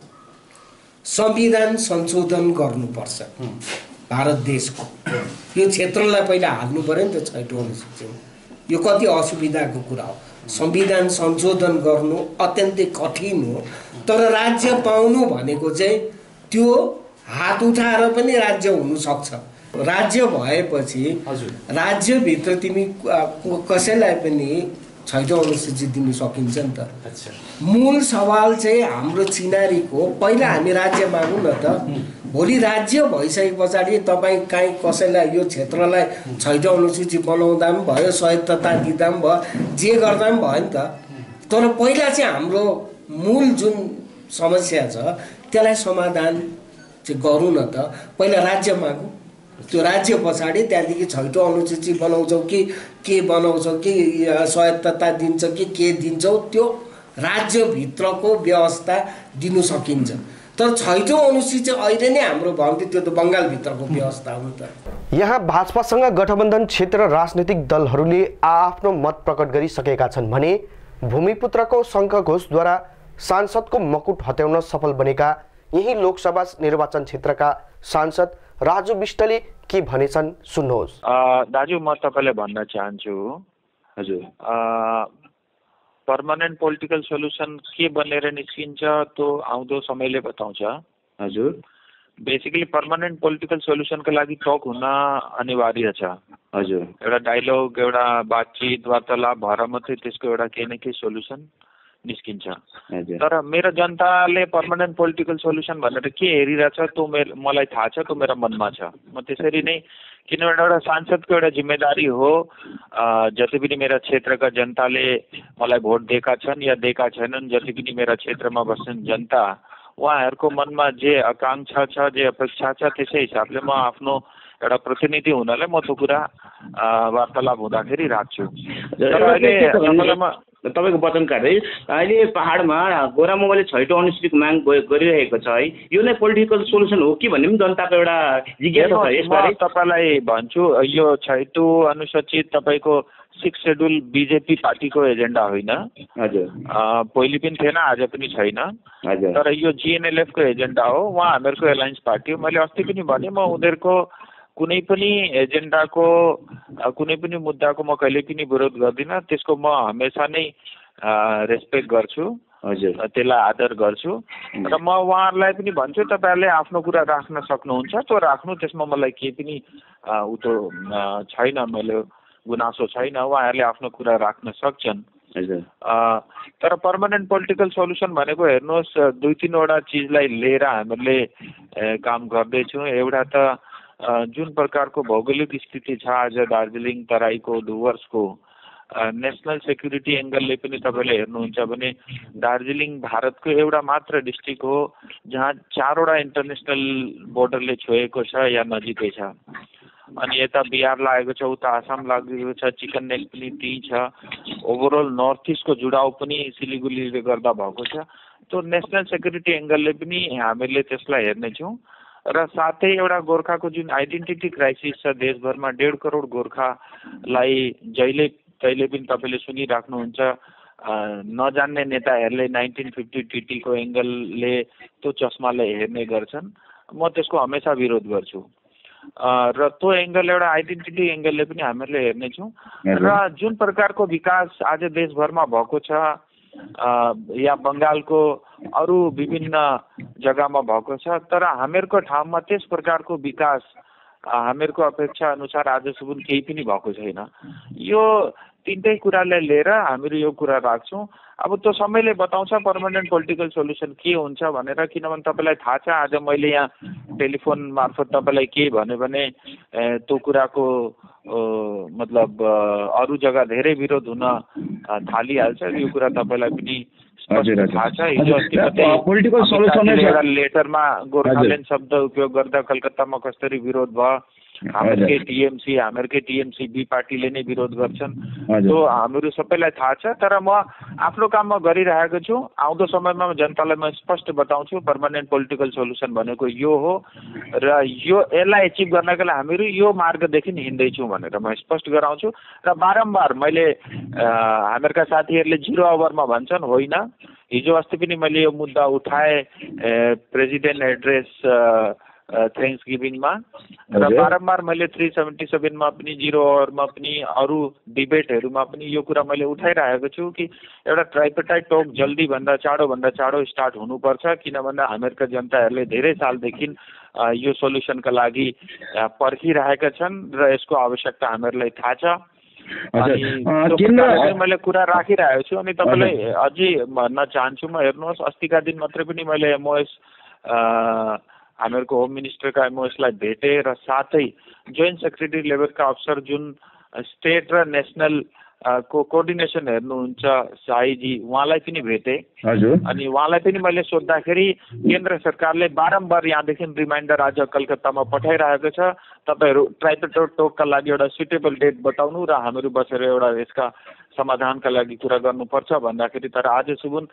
संविधान संशोधन गर्नुपर्छ भारत देशको। यो क्षेत्रलाई पहिला हाल्नु पर्यो नि त छैटौँ अनुसूचीमा। यो कति असुविधाको कुरा हो। संविधान संशोधन गर्नु अत्यन्तै कठिन हो, तर राज्य पाउनु भनेको चाहिँ त्यो हात उठाएर पनि राज्य हुनसक्छ। राज्य भएपछि राज्यभित्र तिमी कसैलाई पनि छैटौँ अनुसूची दिन सकिन्छ नि त। मूल सवाल चाहिँ हाम्रो चिनारीको पहिला हामी राज्य मागौँ न त। भोलि राज्य भइसके पछाडि तपाईँ काहीँ कसैलाई यो क्षेत्रलाई छैटौँ अनुसूची बनाउँदा पनि भयो, स्वायत्तता दिँदा पनि भयो, जे गर्दा पनि भयो नि त। तर पहिला चाहिँ हाम्रो मूल जुन समस्या छ त्यसलाई समाधान चाहिँ गरौँ न त। पहिला राज्य मागौँ, त्यो राज्य पछाडि त्यहाँदेखि छैटौँ अनुसूची बनाउँछौ कि के बनाउँछौ कि स्वायत्तता दिन्छ कि के दिन्छौ, त्यो राज्यभित्रको व्यवस्था दिनु सकिन्छ। तर छैटौँ अनुसूची अहिले नै हाम्रो भयो भने त्यो त बङ्गालभित्रको व्यवस्था हो त। यहाँ भाजपासँग गठबन्धन क्षेत्र राजनीतिक दलहरूले आफ्नो मत प्रकट गरिसकेका छन् भने भूमिपुत्रको शङ्ख घोषद्वारा सांसदको मकुट हत्याउन सफल बनेका यही लोकसभा निर्वाचन क्षेत्रका सांसद राजु विष्टले के भनेछन् सुन्नुहोस्। दाजु म तपाईँलाई भन्न चाहन्छु, हजुर पर्मानेन्ट पोलिटिकल सोल्युसन के बनेर निस्किन्छ त्यो आउँदो समयले बताउँछ। हजुर बेसिकली पर्मानेन्ट पोलिटिकल सोल्युसनको लागि टक हुन अनिवार्य छ। हजुर एउटा डायलग, एउटा बातचित वार्तालाप भएर मात्रै त्यसको एउटा केही न केही सोल्युसन निस्किन्छ। तर मेरो जनताले पर्मानेन्ट पोलिटिकल सोल्युसन भनेर के हेरिरहेछ त्यो मेरो मलाई थाहा छ, त्यो मेरो मनमा छ। म त्यसरी नै, किनभने एउटा सांसदको एउटा जिम्मेदारी हो जति पनि मेरा क्षेत्रका जनताले मलाई भोट दिएका छन् या दिएका छैनन्, जति पनि मेरा क्षेत्रमा बस्ने जनता उहाँहरूको मनमा जे आकाङ्क्षा छ, जे अपेक्षा छ, त्यसै हिसाबले म आफ्नो एउटा प्रतिनिधि हुनाले म त्यो कुरा वार्तालाप हुँदाखेरि राख्छु। तपाईँको वचन काट्दै अहिले पहाडमा गोरा मोमोले छैटौँ अनुसूचीको माग गरिरहेको छ है, यो नै पोलिटिकल सोल्युसन हो कि भन्ने पनि जनताको एउटा जिज्ञासा छ। यसबारे तपाईँलाई भन्छु, यो छैटौँ अनुसूची तपाईँको सिक्स सेड्युल बिजेपी पार्टीको एजेन्डा होइन। हजुर पहिले पनि थिएन, आज पनि छैन। तर यो जिएनएलएफको एजेन्डा हो, उहाँ हामीहरूको एलायन्स पार्टी हो। मैले अस्ति पनि भने म उनीहरूको कुनै पनि एजेन्डाको कुनै पनि मुद्दाको म कहिले पनि विरोध गर्दिनँ। त्यसको म हमेसा नै रेस्पेक्ट गर्छु, हजुर त्यसलाई आदर गर्छु। र म उहाँहरूलाई पनि भन्छु तपाईँहरूले आफ्नो कुरा राख्न सक्नुहुन्छ, त्यो राख्नु, त्यसमा मलाई केही पनि उतो छैन, मैले गुनासो छैन। उहाँहरूले आफ्नो कुरा राख्न सक्छन्। तर पर्मानेन्ट पोलिटिकल सोल्युसन भनेको हेर्नुहोस्, दुई तिनवटा चिजलाई लिएर हामीले काम गर्दैछौँ। एउटा त जुन प्रकारको भौगोलिक स्थिति छ आज दार्जिलिङ तराईको डुवर्सको, नेसनल सेक्युरिटी एङ्गलले पनि तपाईँले हेर्नुहुन्छ भने दार्जिलिङ भारतको एउटा मात्र डिस्ट्रिक्ट हो जहाँ चारवटा इन्टरनेसनल बोर्डरले छोएको छ या नजिकै छ। अनि यता बिहार लागेको छ, उता आसाम लागेको छ, चिकन नेक पनि त्यही छ। ओभरअल नर्थ इस्टको जुडाउ पनि सिलिगुडीले गर्दा भएको छ। त्यो नेसनल सेक्युरिटी एङ्गलले पनि हामीले त्यसलाई हेर्नेछौँ र साथै एउटा गोर्खाको जुन आइडेन्टिटी क्राइसिस छ देशभरमा डेढ करोड गोर्खालाई जहिले तहिले पनि तपाईँले सुनिराख्नुहुन्छ नजान्ने नेताहरूले नाइन्टिन फिफ्टी टिटीको एङ्गलले त्यो चस्माले हेर्ने गर्छन्। म त्यसको हमेसा विरोध गर्छु र त्यो एङ्गल एउटा आइडेन्टिटी एङ्गलले पनि हामीहरूले हेर्नेछौँ र जुन प्रकारको विकास आज देशभरमा भएको छ या बङ्गालको अरू विभिन्न जग्गामा भएको छ तर हामीहरूको ठाउँमा त्यस प्रकारको विकास हामीहरूको अपेक्षा अनुसार आजसम्म केही पनि भएको छैन। यो तिनटै कुरालाई लिएर हामीहरू यो कुरा राख्छौँ। अब त्यो समयले बताउँछ पर्मानेन्ट पोलिटिकल सोल्युसन के हुन्छ भनेर, किनभने तपाईँलाई थाहा छ आज मैले यहाँ टेलिफोन मार्फत तपाईँलाई के भन्यो भने त्यो कुराको मतलब अरू जग्गा धेरै विरोध हुन थालिहाल्छ। यो कुरा तपाईँलाई पनि थाहा छ। हिजो अस्ति एउटा लेटरमा गोर्खाल्यान्ड शब्द उपयोग गर्दा कलकत्तामा कसरी विरोध भयो, हामीहरूकै टिएमसी हामीहरूकै टिएमसी बी पार्टीले नै विरोध गर्छन्। त्यो हामीहरू सबैलाई थाहा छ। तर म आफ्नो काममा गरिरहेको छु। आउँदो समयमा जनतालाई म स्पष्ट बताउँछु पर्मानेन्ट पोलिटिकल सोल्युसन भनेको यो हो र यो यसलाई एचिभ गर्नका लागि हामीहरू यो मार्गदेखि हिँड्दैछौँ भनेर म स्पष्ट गराउँछु। र बारम्बार मैले हामीहरूका साथीहरूले जिरो आवरमा भन्छन्, होइन हिजो अस्ति पनि मैले यो मुद्दा उठाएँ प्रेसिडेन्ट एड्रेस थ्याङ्क्स गिभिङमा र बारम्बार मैले थ्री सेभेन्टी सेभेनमा पनि जिरो आवरमा पनि अरू डिबेटहरूमा पनि यो कुरा मैले उठाइरहेको छु कि एउटा ट्राइपेटाइड टोक जल्दीभन्दा चाँडोभन्दा चाँडो स्टार्ट हुनुपर्छ। किन भन्दा हामीहरूका जनताहरूले धेरै सालदेखि यो सोल्युसनका लागि पर्खिरहेका छन् र यसको आवश्यकता हामीहरूलाई थाहा छ। अनि मैले कुरा राखिरहेको छु। अनि तपाईँलाई अझै भन्न चाहन्छु, म हेर्नुहोस् अस्तिका दिन मात्रै पनि मैले एमओएस हामीहरूको होम मिनिस्टरका एमओएसलाई भेटेँ र साथै जोइन्ट सेक्रेटरी लेभलका अफसर जुन स्टेट र नेसनल को कोअर्डिनेसन हेर्नुहुन्छ शाहीजी, उहाँलाई पनि भेटेँ। अनि उहाँलाई पनि मैले सोद्धाखेरि केन्द्र सरकारले बारम्बार यहाँदेखि रिमाइन्डर आज कलकत्तामा पठाइरहेको छ, तपाईँहरू ट्राइपेटोड टोकका लागि एउटा सुटेबल डेट बताउनु र हामीहरू बसेर एउटा यसका समाधानका लागि कुरा गर्नुपर्छ भन्दाखेरि तर आजसम्म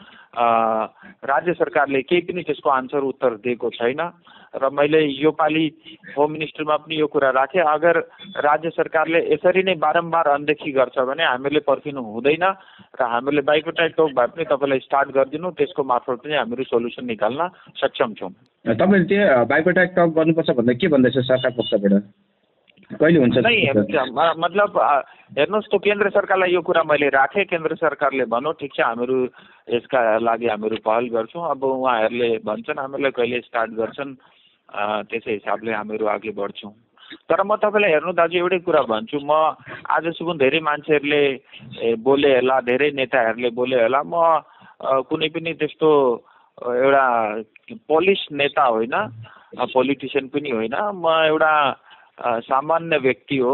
राज्य सरकारले केही पनि त्यसको आन्सर उत्तर दिएको छैन। र मैले यो पालि होम मिनिस्टरमा पनि यो कुरा राखेँ, अगर राज्य सरकारले यसरी नै बारम्बार अनदेखी गर्छ भने हामीले पर्खिनु हुँदैन र हामीले बाइकोटाइड टोक भए पनि तपाईँलाई स्टार्ट गरिदिनु, त्यसको मार्फत पनि हामीहरू सोल्युसन निकाल्न सक्षम छौँ। तपाईँले त्यो बाइकोटाइड टोक गर्नुपर्छ भन्दा के भन्दैछ सरकार पक्षबाट, कहिले हुन्छ? मतलब हेर्नुहोस्, त्यो केन्द्र सरकारलाई यो कुरा मैले राखेँ, केन्द्र सरकारले भनौँ ठिक छ हामीहरू यसका लागि हामीहरू पहल गर्छौँ। अब उहाँहरूले भन्छन् हामीलाई कहिले स्टार्ट गर्छन्, त्यसै हिसाबले हामीहरू अघि बढ्छौँ। तर म तपाईँलाई हेर्नु दाजु एउटै कुरा भन्छु, म आजसम्म धेरै मान्छेहरूले बोले होला, धेरै नेताहरूले बोले होला, म कुनै पनि त्यस्तो एउटा पोलिस नेता होइन, पोलिटिसियन पनि होइन, म एउटा सामान्य व्यक्ति हो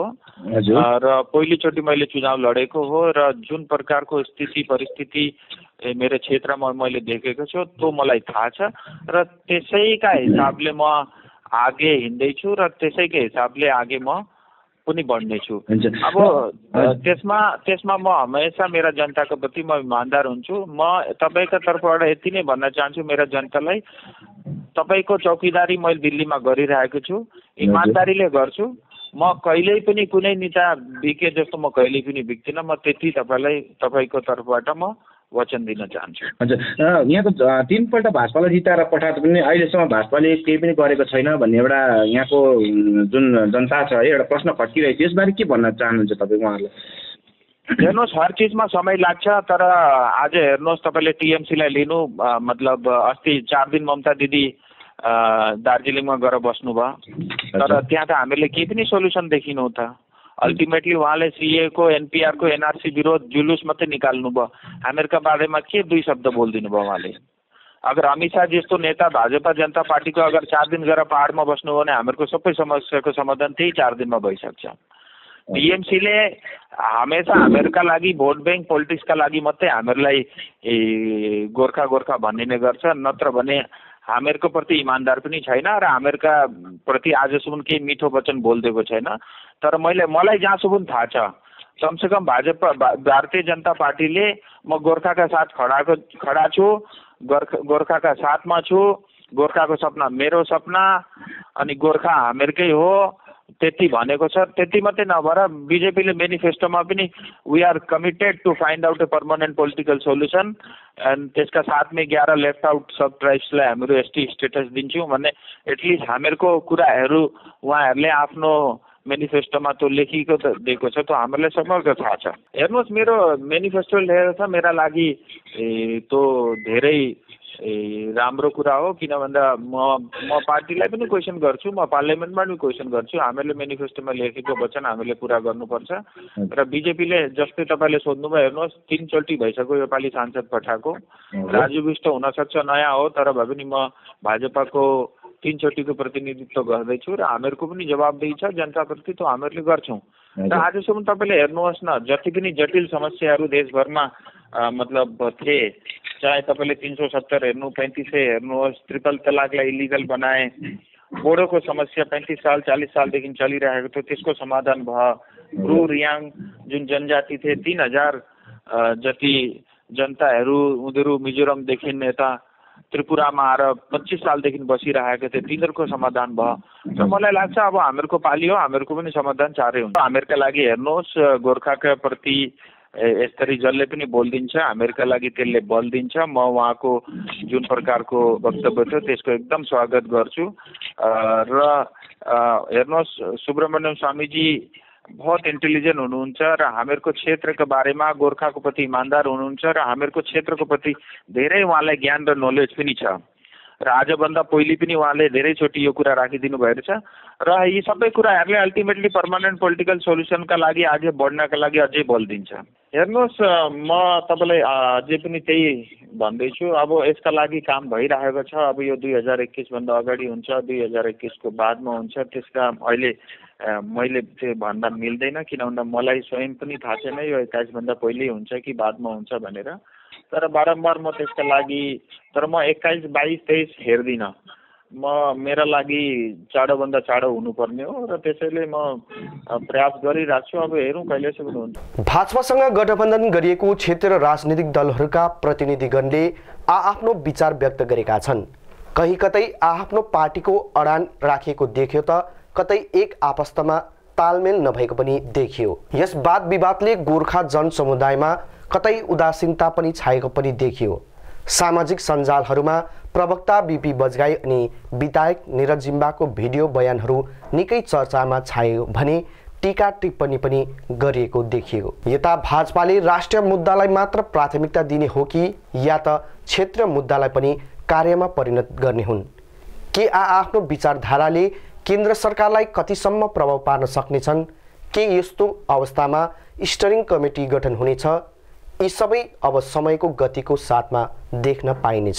र पहिलोचोटि मैले चुनाव लडेको हो र जुन प्रकारको स्थिति परिस्थिति मेरो क्षेत्रमा मैले देखेको छु त्यो मलाई थाहा छ र त्यसैका हिसाबले म आगे हिँड्दैछु र त्यसैकै हिसाबले आगे म पनि बढ्नेछु। अब त्यसमा त्यसमा म हमेसा मेरा जनताको प्रति म इमान्दार हुन्छु। म तपाईँको तर्फबाट यति नै भन्न चाहन्छु मेरा जनतालाई, तपाईँको चौकीदारी मैले दिल्लीमा गरिरहेको छु, इमान्दारीले गर्छु। म कहिल्यै पनि कुनै नेता बिके जस्तो म कहिल्यै पनि बिक्दिनँ। म त्यति तपाईँलाई तपाईँको तर्फबाट म वचन दिन चाहन्छु। हजुर, यहाँको तिनपल्ट भाजपालाई जिताएर पठाएर पनि अहिलेसम्म भाजपाले केही पनि गरेको छैन भन्ने एउटा यहाँको जुन जनता छ है एउटा प्रश्न खड्किरहेको छ, यसबारे के भन्न चाहनुहुन्छ तपाईँ उहाँहरूलाई? हेर्नुहोस्, हर चिजमा समय लाग्छ। तर आज हेर्नुहोस्, तपाईँले टिएमसीलाई लिनु, मतलब अस्ति चार दिन ममता दिदी दार्जिलिङमा गएर बस्नुभयो, तर त्यहाँ त हामीले केही पनि सोल्युसन देखिनौँ त। अल्टिमेटली उहाँले सिएको एनपिआरको एनआरसी विरोध जुलुस मात्रै निकाल्नु भयो, हामीहरूका बारेमा के दुई शब्द बोलिदिनु भयो उहाँले। अगर अमित शाह जस्तो नेता भाजपा जनता पार्टीको अगर चार दिन गएर पहाडमा बस्नु हो भने हामीहरूको सबै समस्याको समाधान त्यही चार दिनमा भइसक्छ। टिएमसीले हमेसा हामीहरूका लागि भोट ब्याङ्क पोलिटिक्सका लागि मात्रै हामीहरूलाई गोर्खा गोर्खा भनिने गर्छ, नत्र भने हामीहरूको प्रति इमान्दार पनि छैन र हामीहरूका प्रति आजसम्म केही मिठो वचन बोलिदिएको छैन। तर मैले मलाई जहाँसम्म थाहा छ कमसेकम भाजपा भारतीय जनता पार्टीले म गोर्खाका साथ खडाको खडा छु, गोर्खा गोर्खाका साथमा छु, गोर्खाको सपना मेरो सपना अनि गोर्खा हामीहरूकै हो त्यति भनेको छ। त्यति मात्रै नभएर बिजेपीले मेनिफेस्टोमा पनि we are committed to find out a permanent political solution and त्यसका साथमै एघार लेफ्ट आउट सब ट्राइब्सलाई हामीहरू एसटी स्टेटस दिन्छौँ भन्ने एटलिस्ट हामीहरूको कुराहरू उहाँहरूले आफ्नो मेनिफेस्टोमा त्यो लेखिएको त दिएको छ, त्यो हामीहरूलाई समग्र थाहा छ। हेर्नुहोस् मेरो मेनिफेस्टो लेखेको छ, मेरा लागि त्यो धेरै ए राम्रो कुरा हो, किन भन्दा म म पार्टीलाई पनि क्वेसन गर्छु, म पार्लियामेन्टमा पनि क्वेसन गर्छु। हामीहरूले मेनिफेस्टोमा लेखेको वचन हामीले पुरा गर्नुपर्छ र बिजेपीले जस्तै तपाईँले सोध्नुभयो, हेर्नुहोस् तीनचोटि भइसक्यो योपालि सांसद पठाएको, राजु विष्ट हुनसक्छ नयाँ हो तर भए पनि म भाजपाको तीनचोटिको प्रतिनिधित्व गर्दैछु र हामीहरूको पनि जवाबदेही छ जनताप्रति, त्यो हामीहरूले गर्छौँ। र आजसम्म तपाईँले हेर्नुहोस् न जति पनि जटिल समस्याहरू देशभरमा मतलब थिए, चाहे तपाईँले तीन सौ सत्तर हेर्नु, पैंतीस सय हेर्नुहोस्, ट्रिपल तलाकलाई इलिगल बनाए, बोडोको समस्या पैंतीस साल चालीस सालदेखि चलिरहेको थियो त्यसको समाधान भयो, ब्रू रियाङ जुन जनजाति थिए तीन हजार जति जनताहरू उनीहरू मिजोरमदेखि यता त्रिपुरामा आएर पच्चीस सालदेखि बसिरहेको थिए, तिनीहरूको समाधान भयो। र मलाई लाग्छ अब हामीहरूको पालि हो, हामीहरूको पनि समाधान चाँडै हुन्छ। हामीहरूका लागि हेर्नुहोस् गोर्खाका प्रति यसरी जसले पनि बोलिदिन्छ हामीहरूका लागि त्यसले बल दिन्छ। म उहाँको जुन प्रकारको वक्तव्य थियो त्यसको एकदम स्वागत गर्छु। र हेर्नुहोस् सुब्रमण्यम स्वामीजी बहुत इन्टेलिजेन्ट हुनुहुन्छ र हामीहरूको क्षेत्रको बारेमा गोर्खाको प्रति इमान्दार हुनुहुन्छ र हामीहरूको क्षेत्रको प्रति धेरै उहाँलाई ज्ञान र नलेज पनि छ र आजभन्दा पहिले पनि उहाँले धेरैचोटि यो कुरा राखिदिनु भएको छ र यी सबै कुराहरूले अल्टिमेटली पर्मानेन्ट पोलिटिकल सोल्युसनका लागि अझै बढ्नका लागि अझै बल दिन्छ। हेर्नुहोस् म तपाईँलाई अझै पनि त्यही भन्दैछु, अब यसका लागि काम भइरहेको छ। अब यो दुई हजार एक्काइसभन्दा अगाडि हुन्छ, दुई हजार एक्काइसको बादमा हुन्छ, त्यसका अहिले मैले त्यो भन्दा मिल्दैन, किन भन्दा मलाई स्वयं पनि थाहा छैन यो एक्काइसभन्दा पहिल्यै हुन्छ कि बादमा हुन्छ भनेर। तर बारम्बार म त्यसका लागि, तर म एक्काइस बाइस तेइस हेर्दिनँ, म मेरा लागि चाँडोभन्दा चाँडो हुनुपर्ने हो र त्यसैले म प्रयास गरिरहेको छु। अब हेरौँ कहिलेसम्म हुन्छ। भाजपासँग गठबन्धन गरिएको क्षेत्र राजनीतिक दलहरूका प्रतिनिधिगणले आआफ्नो विचार व्यक्त गरेका छन्। कहीँ कतै आआफ्नो पार्टीको अडान राखिएको देखियो त कतै एक आपस्तमा तालमेल नभएको पनि देखियो। यस वाद विवादले गोर्खा जनसमुदायमा कतै उदासीनता पनि छाएको पनि देखियो। सामाजिक सञ्जालहरूमा प्रवक्ता बिपी बजगाई अनि विधायक निरज जिम्बाको भिडियो बयानहरू निकै चर्चामा छायो भने टीका टिप्पणी पनि गरिएको देखियो। यता भाजपाले राष्ट्रिय मुद्दालाई मात्र प्राथमिकता दिने हो कि या त क्षेत्रीय मुद्दालाई पनि कार्यमा परिणत गर्ने हुन्? के आआफ्नो विचारधाराले केन्द्र सरकारलाई कतिसम्म प्रभाव पार्न सक्नेछन्? के यस्तो अवस्थामा स्टियरिङ कमिटी गठन हुनेछ? यी सबै अब समयको गतिको साथमा देख्न पाइनेछ।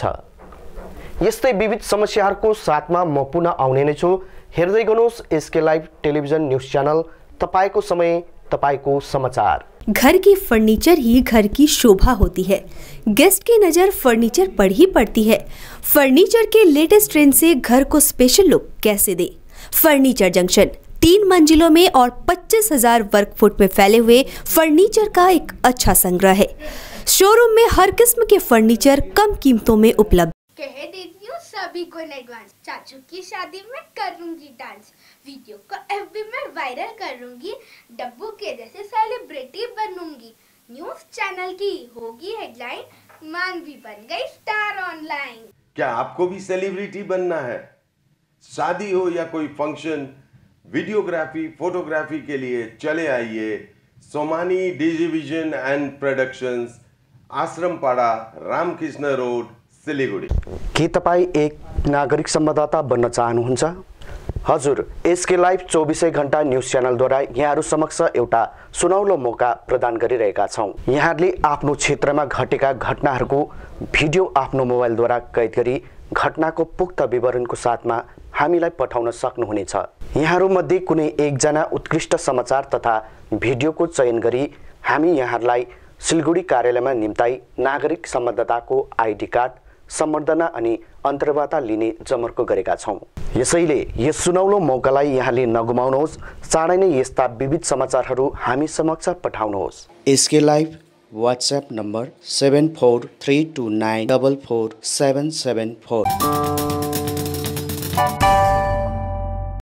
यस्तै विविध समस्याहरूको साथमा म पुनः आउने नै छु। हेर्दै गर्नुहोस् SK live television news channel, तपाईको समय तपाईको समाचार। घर की फर्नीचर ही घर की शोभा होती है। गेस्ट की नज़र फर्नीचर पर ही पड़ती है। फर्नीचर के लेटेस्ट ट्रेंड से घर को स्पेशल लुक कैसे दे? फर्नीचर जंक्शन तीन मंजिलों में और पच्चीस हजार वर्ग फुट में फैले हुए फर्नीचर का एक अच्छा संग्रह है। शोरूम में हर किस्म के फर्नीचर कम कीमतों में उपलब्ध। कह देती हूँ सभी को इन एडवांस, चाचू की शादी में करूंगी डांस, वीडियो को एफबी में वायरल करूंगी, डब्बू के जैसे सेलिब्रिटी बनूंगी, न्यूज चैनल की होगी हेडलाइन, मानवी बन गई स्टार ऑनलाइन। क्या आपको भी सेलिब्रिटी बनना है? शादी हो या कोई फंक्शन, वीडियोग्राफी फोटोग्राफी के लिए चले आइए Somani digivision and productions, Ashrampara, Ramakrishna road, Siliguri. के तपाईँ एक नागरिक संवाददाता बन्न चाहनुहुन्छ? हजुर, एसके लाइभ चौबीसै घण्टा न्यूज च्यानलद्वारा यहाँहरू समक्ष एउटा सुनौलो मौका प्रदान गरिरहेका छौँ। यहाँहरूले आफ्नो क्षेत्रमा घटेका घटनाहरूको भिडियो आफ्नो मोबाइलद्वारा कैद गरी घटनाको पुख्त विवरणको साथमा हामीलाई पठाउन सक्नुहुनेछ। यहाँहरूमध्ये कुनै एकजना उत्कृष्ट समाचार तथा भिडियोको चयन गरी हामी यहाँहरूलाई सिलगढी कार्यालयमा निम्ताई नागरिक संवाददाताको आइडी कार्ड, सम्बर्धना अनि अन्तर्वार्ता लिने जमर्को गरेका छौँ। यसैले यस सुनौलो मौकालाई यहाँले नगुमाउनुहोस्। चाँडै नै यस्ता विविध समाचारहरू हामी समक्ष पठाउनुहोस्। SK live WhatsApp number seven four three two nine double four seven seven four.